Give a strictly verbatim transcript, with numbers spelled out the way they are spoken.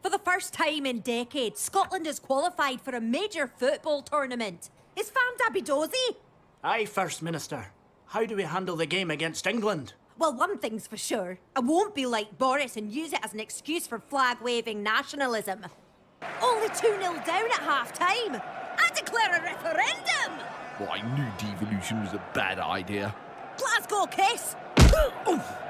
For the first time in decades, Scotland has qualified for a major football tournament. Is Fam Dabby Dozy? Aye, First Minister. How do we handle the game against England? Well, one thing's for sure. I won't be like Boris and use it as an excuse for flag-waving nationalism. Only two nil down at half-time. I declare a referendum! Well, I knew devolution was a bad idea. Glasgow kiss!